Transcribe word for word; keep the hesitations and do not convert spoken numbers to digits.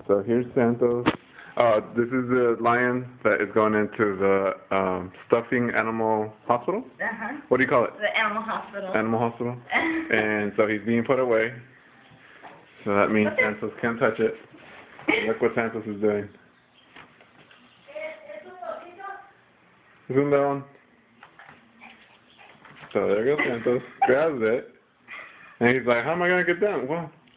So here's Santos. Uh, this is the lion that is going into the um, stuffing animal hospital. Uh-huh. What do you call it? The animal hospital. Animal hospital. And so he's being put away. So that means Santos can't touch it. Look what Santos is doing. Zoom down. So there goes Santos. Grabs it. And he's like, how am I going to get down? Well,